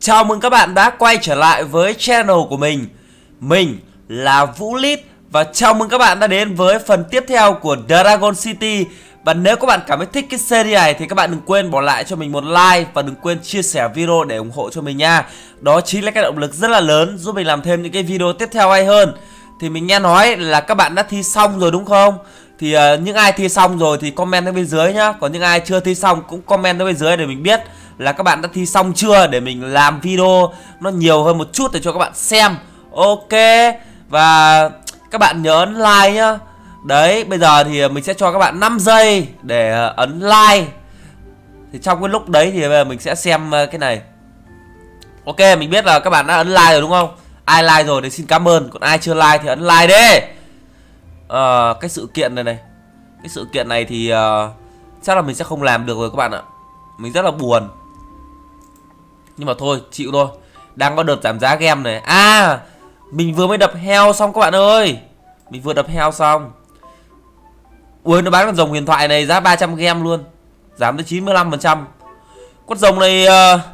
Chào mừng các bạn đã quay trở lại với channel của mình. Mình là Vũ Lít và chào mừng các bạn đã đến với phần tiếp theo của Dragon City. Và nếu các bạn cảm thấy thích cái series này thì các bạn đừng quên bỏ lại cho mình một like và đừng quên chia sẻ video để ủng hộ cho mình nha. Đó chính là cái động lực rất là lớn giúp mình làm thêm những cái video tiếp theo hay hơn. Thì mình nghe nói là các bạn đã thi xong rồi đúng không? Thì những ai thi xong rồi thì comment ở bên dưới nhá. Còn những ai chưa thi xong cũng comment ở bên dưới để mình biết là các bạn đã thi xong chưa, để mình làm video nó nhiều hơn một chút để cho các bạn xem. Ok. Và các bạn nhớ ấn like nhá. Đấy, bây giờ thì mình sẽ cho các bạn 5 giây để ấn like. Thì trong cái lúc đấy thì bây giờ mình sẽ xem cái này. Ok, mình biết là các bạn đã ấn like rồi đúng không? Ai like rồi thì xin cảm ơn. Còn ai chưa like thì ấn like đi. Cái sự kiện này này, cái sự kiện này thì chắc là mình sẽ không làm được rồi các bạn ạ. Mình rất là buồn. Nhưng mà thôi, chịu thôi. Đang có đợt giảm giá game này. À, mình vừa mới đập heo xong các bạn ơi. Mình vừa đập heo xong. Ui, nó bán con rồng huyền thoại này giá 300 game luôn. Giảm tới 95%. Con rồng này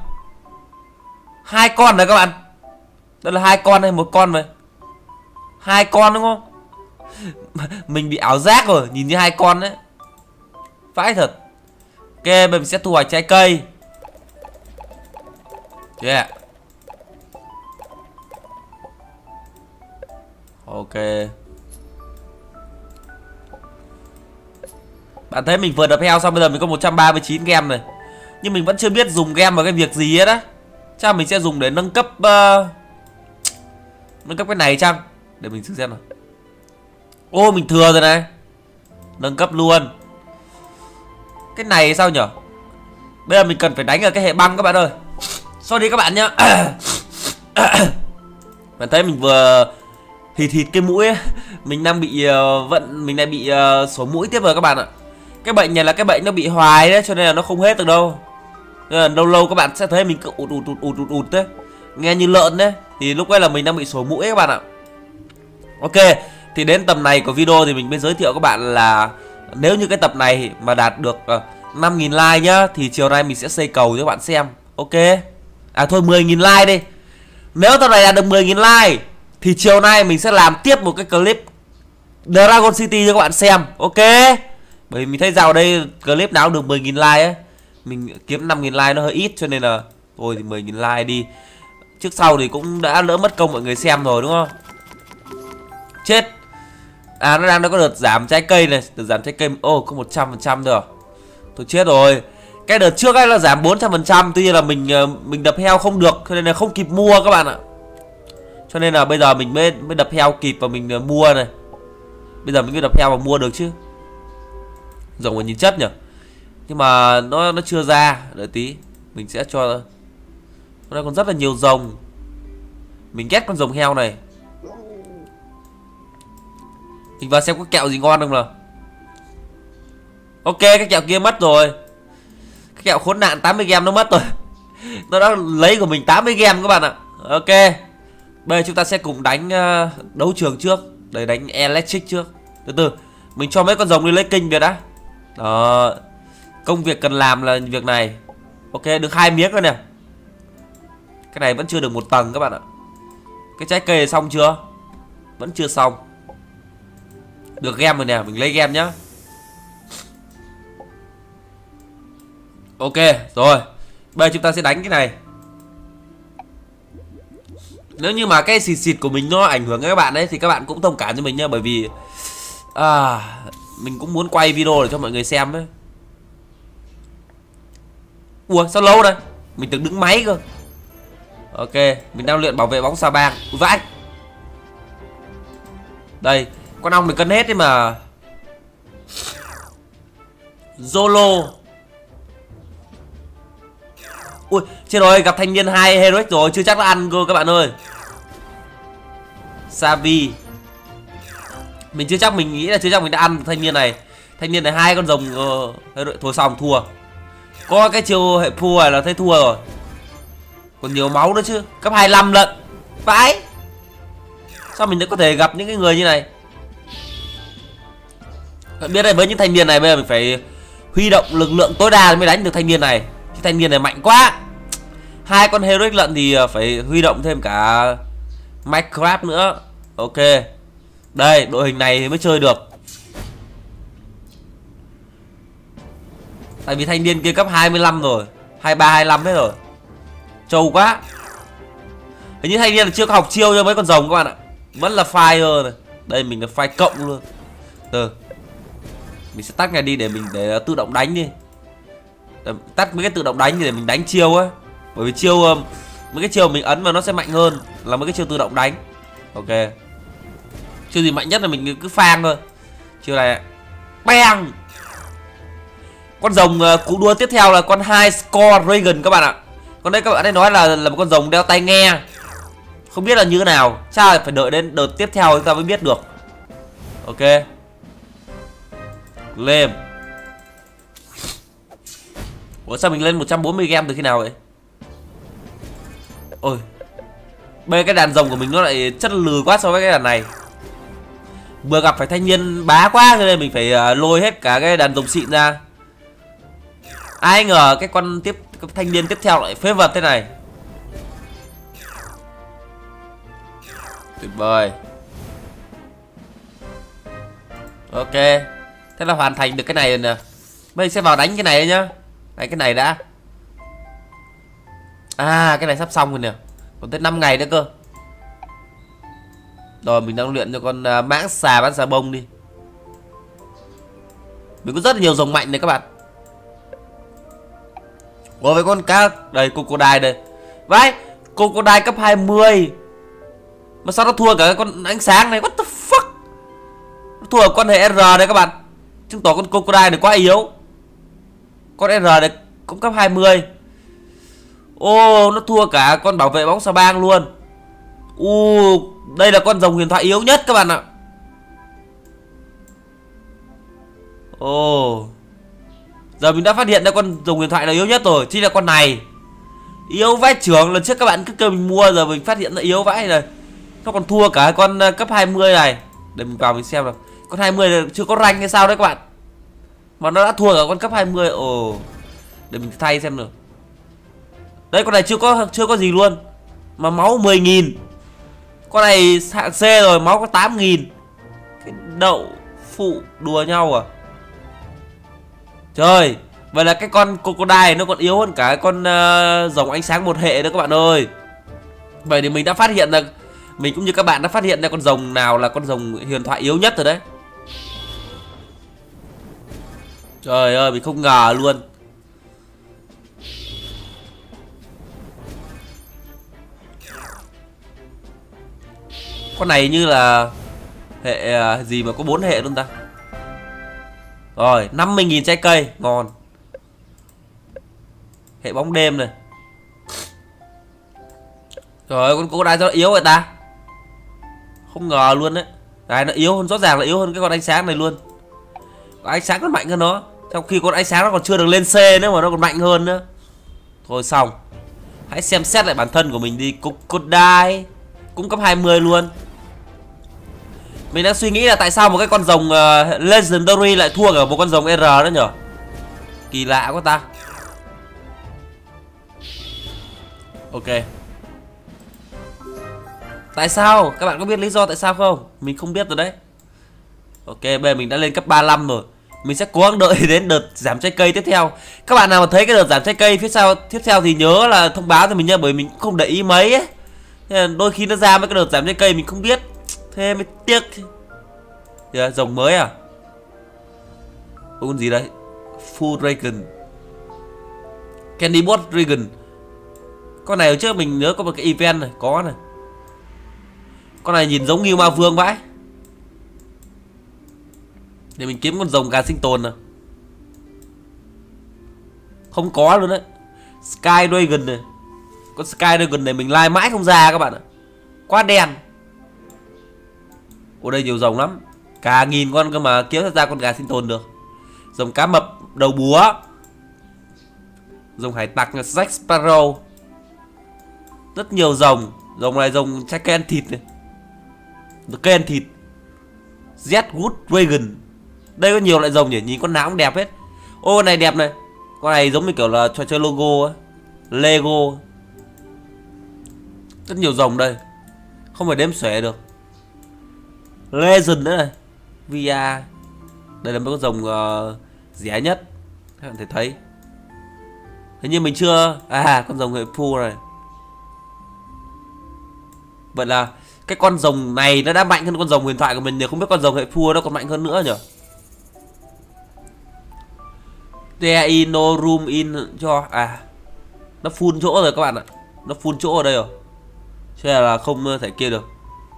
hai con này các bạn. Đây là hai con hay một con vậy? Hai con đúng không? Mình bị ảo giác rồi, nhìn như hai con đấy. Vãi thật. Ok, bây giờ mình sẽ thu hoạch trái cây. Yeah. Ok. Bạn thấy mình vừa đập heo xong bây giờ mình có 139 game này. Nhưng mình vẫn chưa biết dùng game vào cái việc gì hết á. Chắc mình sẽ dùng để nâng cấp nâng cấp cái này chăng? Để mình thử xem nào. Ô, mình thừa rồi này. Nâng cấp luôn. Cái này sao nhở? Bây giờ mình cần phải đánh ở cái hệ băng các bạn ơi. Sorry các bạn nhá. Bạn thấy mình vừa thịt cái mũi ấy. Mình đang bị mình đang bị sổ mũi tiếp rồi các bạn ạ. Cái bệnh này là cái bệnh nó bị hoài đấy, cho nên là nó không hết được đâu. Nên là lâu lâu các bạn sẽ thấy mình cứ ụt đấy, nghe như lợn đấy. Thì lúc ấy là mình đang bị sổ mũi các bạn ạ. Ok, thì đến tầm này của video thì mình mới giới thiệu các bạn là nếu như cái tập này mà đạt được 5.000 like nhá, thì chiều nay mình sẽ xây cầu cho các bạn xem. Ok. À thôi 10.000 like đi. Nếu tập này đạt được 10.000 like thì chiều nay mình sẽ làm tiếp một cái clip Dragon City cho các bạn xem. Ok. Bởi vì mình thấy dạo đây clip nào được 10.000 like ấy. Mình kiếm 5.000 like nó hơi ít, cho nên là thôi thì 10.000 like đi. Trước sau thì cũng đã đỡ mất công mọi người xem rồi đúng không? Chết. À, nó đang có đợt giảm trái cây này. Đợt giảm trái cây. Ô, có 100% rồi. Tôi chết rồi. Cái đợt trước ấy là giảm 400%. Tuy nhiên là mình đập heo không được, cho nên là không kịp mua các bạn ạ. Cho nên là bây giờ mình mới đập heo kịp và mình mua này. Bây giờ mình mới đập heo và mua được chứ. Rồng còn nhìn chất nhỉ. Nhưng mà nó chưa ra. Đợi tí mình sẽ cho. Nó còn rất là nhiều rồng. Mình ghét con rồng heo này. Mình vào xem có kẹo gì ngon không nào. Ok, cái kẹo kia mất rồi. Cái kẹo khốn nạn 80 game nó mất rồi. Nó đã lấy của mình 80 game các bạn ạ. Ok. Bây giờ chúng ta sẽ cùng đánh đấu trường trước. Để đánh electric trước. Từ từ mình cho mấy con rồng đi lấy kinh về đã. Đó. Công việc cần làm là việc này. Ok, được 2 miếng rồi nè. Cái này vẫn chưa được 1 tầng các bạn ạ. Cái trái cây xong chưa? Vẫn chưa xong. Được game rồi nè, mình lấy game nhá. Ok, rồi. Bây giờ chúng ta sẽ đánh cái này. Nếu như mà cái xịt của mình nó ảnh hưởng đến các bạn ấy thì các bạn cũng thông cảm cho mình nhá. Bởi vì mình cũng muốn quay video để cho mọi người xem ấy. Ủa, sao lâu này? Mình tưởng đứng máy cơ. Ok, mình đang luyện bảo vệ bóng sao bang. Ui vãi. Đây, con ong mình cân hết đấy mà. Zolo. Ui, chết rồi, gặp thanh niên 2 heroic rồi, chưa chắc đã ăn cơ các bạn ơi. Savi. Mình chưa chắc, mình nghĩ là chưa chắc mình đã ăn thanh niên này. Thanh niên này 2 con rồng thôi xong thua. Có cái chiêu hệ phù này là thấy thua rồi. Còn nhiều máu nữa chứ. Cấp 25 lận. Vãi. Sao mình đã có thể gặp những cái người như này. Bạn biết đấy, với những thanh niên này bây giờ mình phải huy động lực lượng tối đa mới đánh được thanh niên này. Cái thanh niên này mạnh quá. 2 con Heroic lợn thì phải huy động thêm cả Minecraft nữa. Ok. Đây, đội hình này thì mới chơi được. Tại vì thanh niên kia cấp 25 rồi, 23, 25 hết rồi. Trâu quá. Hình như thanh niên là chưa có học chiêu cho mấy con rồng các bạn ạ. Vẫn là fire này. Đây mình là fire cộng luôn. Mình sẽ tắt ngay đi để mình tự động đánh đi. Tắt mấy cái tự động đánh để mình đánh chiêu á. Bởi vì chiêu mấy cái chiêu mình ấn mà nó sẽ mạnh hơn là mấy cái chiêu tự động đánh. Ok. Chiêu gì mạnh nhất là mình cứ phang thôi. Chiêu này bang. Con rồng cú đua tiếp theo là con High Score Dragon các bạn ạ. Con đây các bạn ấy nói là một con rồng đeo tai nghe. Không biết là như thế nào. Chắc phải đợi đến đợt tiếp theo chúng ta mới biết được. Ok. Lên. Ủa sao mình lên 140 game từ khi nào vậy? Ôi. Bây cái đàn rồng của mình nó lại chất lừ quá so với cái đàn này. Vừa gặp phải thanh niên bá quá cho nên mình phải lôi hết cả cái đàn rồng xịn ra. Ai ngờ cái thanh niên tiếp theo lại phế vật thế này. Tuyệt vời. Ok. Thế là hoàn thành được cái này rồi nè. Bây giờ sẽ vào đánh cái này nhá. Đánh cái này đã. À cái này sắp xong rồi nè. Còn tới 5 ngày nữa cơ. Rồi mình đang luyện cho con mãng xà bắn xà bông đi. Mình có rất là nhiều rồng mạnh này các bạn. Ủa với con cá. Đây Crocodile đây. Vãi Crocodile cấp 20. Mà sao nó thua cả con ánh sáng này. What the fuck. Nó thua con hệ R đây các bạn. Chứng tỏ con Crocodile này quá yếu. Con R này cũng cấp 20. Ô nó thua cả con bảo vệ bóng xà bang luôn. Đây là con rồng huyền thoại yếu nhất các bạn ạ. Giờ mình đã phát hiện ra con rồng huyền thoại là yếu nhất rồi. Chính là con này. Yếu vãi trưởng. Lần trước các bạn cứ kêu mình mua. Giờ mình phát hiện ra yếu vãi rồi. Nó còn thua cả con cấp 20 này. Để mình vào mình xem nào. Con 20 là chưa có rank hay sao đấy các bạn. Mà nó đã thua cả con cấp 20. Để mình thay xem được. Đây con này chưa có gì luôn. Mà máu 10.000. Con này hạng C rồi. Máu có 8.000. Cái đậu phụ đùa nhau à. Trời. Vậy là cái con Crocodile nó còn yếu hơn cả con rồng ánh sáng một hệ nữa các bạn ơi. Vậy thì mình đã phát hiện ra. Mình cũng như các bạn đã phát hiện ra con rồng nào là con rồng huyền thoại yếu nhất rồi đấy. Trời ơi mình không ngờ luôn. Con này như là hệ gì mà có 4 hệ luôn ta. Rồi 50.000 trái cây. Ngon. Hệ bóng đêm này. Trời ơi con Crocodile sao nó yếu vậy ta. Không ngờ luôn đấy. Đấy nó yếu hơn. Rõ ràng là yếu hơn cái con ánh sáng này luôn. Con ánh sáng còn mạnh hơn nó. Trong khi con ánh sáng nó còn chưa được lên C nữa mà nó còn mạnh hơn nữa. Thôi xong. Hãy xem xét lại bản thân của mình đi. Crocodile cũng cấp 20 luôn. Mình đang suy nghĩ là tại sao một cái con rồng Legendary lại thua cả một con rồng R đó nhở. Kỳ lạ quá ta. Ok. Tại sao? Các bạn có biết lý do tại sao không? Mình không biết rồi đấy. Ok bây giờ mình đã lên cấp 35 rồi. Mình sẽ cố gắng đợi đến đợt giảm trái cây tiếp theo. Các bạn nào mà thấy cái đợt giảm trái cây tiếp theo thì nhớ là thông báo cho mình nha. Bởi mình cũng không để ý mấy ấy. Nên đôi khi nó ra mấy cái đợt giảm trái cây mình không biết. Thế mới tiếc. Rồng mới à? Con gì đấy? Full Dragon. Candy Bot Dragon. Con này ở trước mình nhớ có một cái event này. Có này. Con này nhìn giống như ma vương vãi. Để mình kiếm con rồng gà sinh tồn nào. Không có luôn đấy. Sky Dragon này. Con Sky Dragon này mình like mãi không ra các bạn ạ. Quá đen. Ở đây nhiều rồng lắm. Cả 1000 con cơ mà kiếm ra con gà sinh tồn được. Rồng cá mập đầu búa. Rồng hải tặc là Jack Sparrow. Rất nhiều rồng. Rồng này rồng trái cây ăn thịt này. Cây ăn thịt. Jetwood Dragon. Đây có nhiều loại rồng nhỉ. Nhìn con nào cũng đẹp hết. Ô con này đẹp này. Con này giống như kiểu là trò chơi logo á. Lego. Rất nhiều rồng đây, không phải đếm xuể được. Legend nữa này, VR. Đây là mấy con rồng rẻ nhất các bạn thể thấy. Thế nhưng mình chưa con rồng hệ phu này. Vậy là cái con rồng này nó đã mạnh hơn con rồng huyền thoại của mình, thì không biết con rồng hệ phu nó còn mạnh hơn nữa nhỉ? There is no room in cho nó full chỗ rồi các bạn ạ. Nó full chỗ ở đây rồi, cho nên là không thể kia được.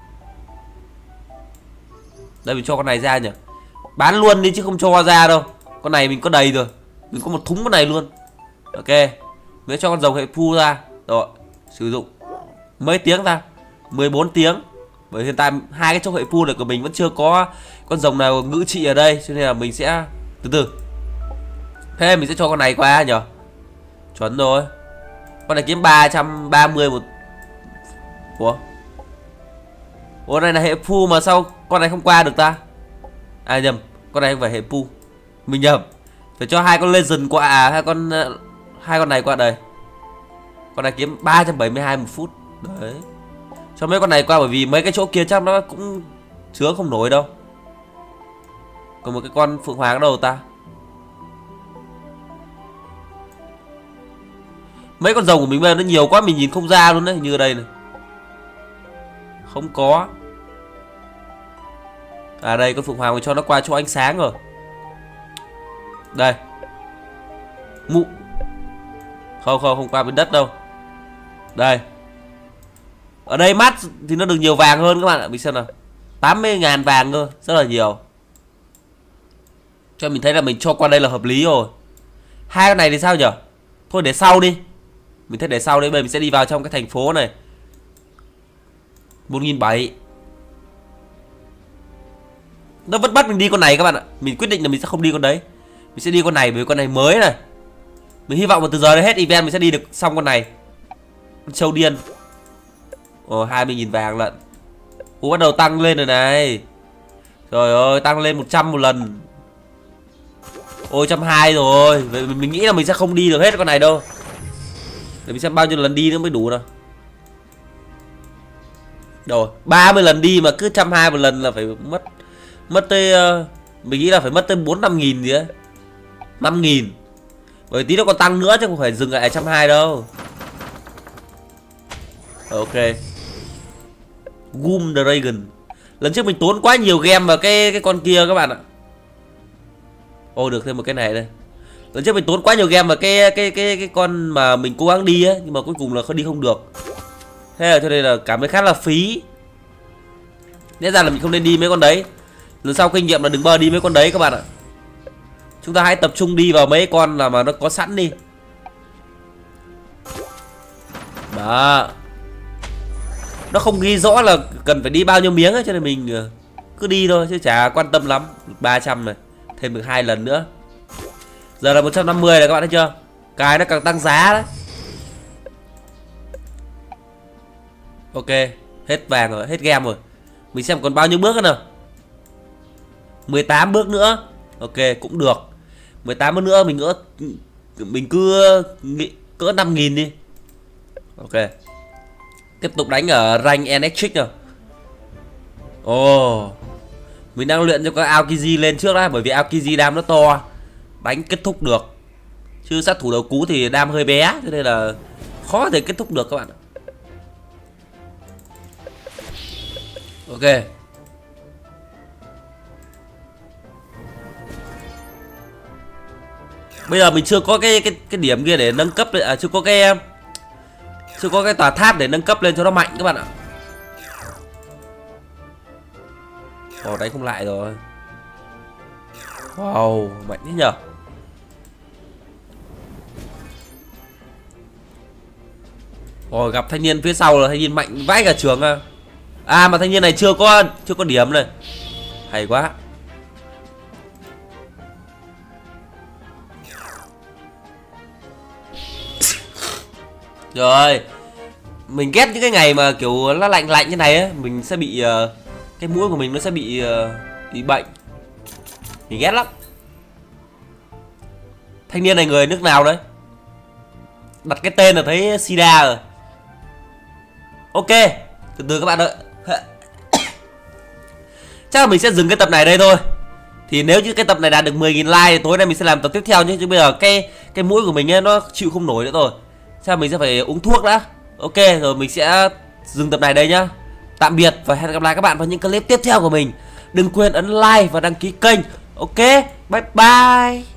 Đây mình cho con này ra nhỉ, bán luôn đi chứ không cho ra đâu. Con này mình có đầy rồi, mình có một thúng con này luôn. Ok, mình cho con rồng hệ phu ra rồi, sử dụng mấy tiếng ra? 14 tiếng. Bởi hiện tại hai cái trong hệ phu này của mình vẫn chưa có con rồng nào ngự trị ở đây, cho nên là mình sẽ từ từ. Thế mình sẽ cho con này qua nhỉ. Chuẩn rồi. Con này kiếm 330 một. Ủa này là hệ phu mà sao con này không qua được ta? À nhầm, con này không phải hệ phu. Mình nhầm. Phải cho hai con legend qua hai con này qua đây. Con này kiếm 372 một phút. Đấy. Cho mấy con này qua, bởi vì mấy cái chỗ kia chắc nó cũng chứa không nổi đâu. Còn một cái con phượng hoàng ở đâu ta? Mấy con rồng của mình bây giờ nó nhiều quá, mình nhìn không ra luôn đấy. Như ở đây này, không có. À đây, con phượng hoàng mình cho nó qua chỗ ánh sáng rồi. Đây. Không qua bên đất đâu. Đây. Ở đây mắt thì nó được nhiều vàng hơn các bạn ạ. Mình xem nào, 80.000 vàng cơ, rất là nhiều. Cho mình thấy là mình cho qua đây là hợp lý rồi. Hai con này thì sao nhỉ? Thôi để sau đi. Mình thấy để sau đấy. Bây giờ mình sẽ đi vào trong cái thành phố này. 1.700. Nó vẫn bắt mình đi con này các bạn ạ. Mình quyết định là mình sẽ không đi con đấy. Mình sẽ đi con này, bởi con này mới này. Mình hy vọng là từ giờ đến hết event mình sẽ đi được xong con này. Con trâu điên. 20.000 vàng lận. Bắt đầu tăng lên rồi này. Trời ơi, tăng lên 100 một lần. 120 rồi. Vậy mình nghĩ là mình sẽ không đi được hết con này đâu. Để mình xem bao nhiêu lần đi nữa mới đủ nào. Rồi 30 lần đi mà cứ 120 một lần là phải mất tới mình nghĩ là phải mất tới 4-5 nghìn gì đấy. 5 nghìn. Bởi tí nó còn tăng nữa chứ không phải dừng lại 120 đâu. Ok. Goom Dragon. Lần trước mình tốn quá nhiều game vào cái con kia các bạn ạ. Được thêm một cái này đây. Lần trước mình tốn quá nhiều game vào cái con mà mình cố gắng đi ấy, nhưng mà cuối cùng là đi không được. Thế là cho nên là cảm thấy khá là phí. Lẽ ra là mình không nên đi mấy con đấy. Lần sau kinh nghiệm là đừng bao đi mấy con đấy các bạn ạ. Chúng ta hãy tập trung đi vào mấy con là mà nó có sẵn đi. Đó. Nó không ghi rõ là cần phải đi bao nhiêu miếng ấy, cho nên mình cứ đi thôi chứ chả quan tâm lắm. 300 này, thêm được 2 lần nữa. Giờ là 150 này các bạn thấy chưa? Cái nó càng tăng giá đấy. Ok, hết vàng rồi, hết game rồi. Mình xem còn bao nhiêu bước nữa nào. 18 bước nữa. Ok, cũng được. 18 bước nữa mình cứ cỡ 5.000 đi. Ok. Tiếp tục đánh ở rank electric nào. Mình đang luyện cho cái Aokiji lên trước đã, bởi vì Aokiji đam nó to, đánh kết thúc được. Chứ sát thủ đầu cú thì đam hơi bé, cho nên là khó thể kết thúc được các bạn ạ. Ok. Bây giờ mình chưa có cái điểm kia để nâng cấp lên, chưa có cái tòa tháp để nâng cấp lên cho nó mạnh các bạn ạ. Đánh không lại rồi. Wow, mạnh thế nhở. Gặp thanh niên phía sau là thanh niên mạnh vãi cả trường à. Mà thanh niên này chưa có điểm này. Hay quá. Rồi. Mình ghét những cái ngày mà kiểu nó lạnh lạnh như này ấy, mình sẽ bị cái mũi của mình nó sẽ bị bệnh. Mình ghét lắm. Thanh niên này người nước nào đấy? Đặt cái tên là thấy sida rồi. Ok, từ từ các bạn đợi. Chắc là mình sẽ dừng cái tập này đây thôi. Thì nếu như cái tập này đạt được 10.000 like thì tối nay mình sẽ làm tập tiếp theo nhé. Chứ bây giờ cái mũi của mình ấy, nó chịu không nổi nữa rồi. Chắc là mình sẽ phải uống thuốc đã. Ok, rồi mình sẽ dừng tập này đây nhá. Tạm biệt và hẹn gặp lại các bạn vào những clip tiếp theo của mình. Đừng quên ấn like và đăng ký kênh. Ok, bye bye.